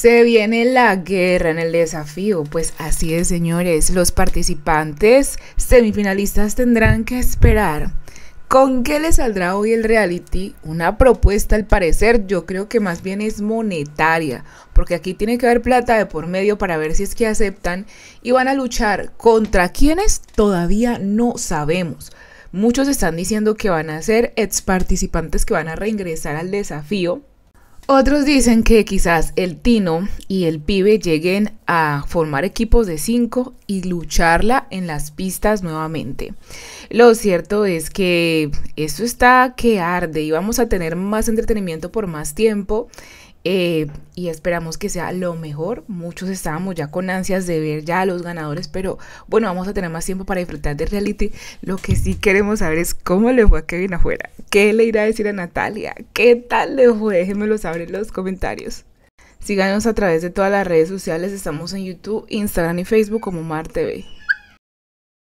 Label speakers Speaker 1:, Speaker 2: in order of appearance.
Speaker 1: Se viene la guerra en el desafío, pues así es, señores. Los participantes semifinalistas tendrán que esperar. ¿Con qué le saldrá hoy el reality? Una propuesta, al parecer, yo creo que más bien es monetaria, porque aquí tiene que haber plata de por medio para ver si es que aceptan y van a luchar. ¿Contra quiénes? Todavía no sabemos. Muchos están diciendo que van a ser ex participantes que van a reingresar al desafío. Otros dicen que quizás el Tino y el Pibe lleguen a formar equipos de 5 y lucharla en las pistas nuevamente. Lo cierto es que esto está que arde y vamos a tener más entretenimiento por más tiempo. Y esperamos que sea lo mejor. Muchos estábamos ya con ansias de ver ya a los ganadores, pero bueno, vamos a tener más tiempo para disfrutar de reality. Lo que sí queremos saber es cómo le fue a Kevin afuera, qué le irá a decir a Natalia, qué tal le fue, déjenmelo saber en los comentarios. Síganos a través de todas las redes sociales, estamos en YouTube, Instagram y Facebook como Mar TV.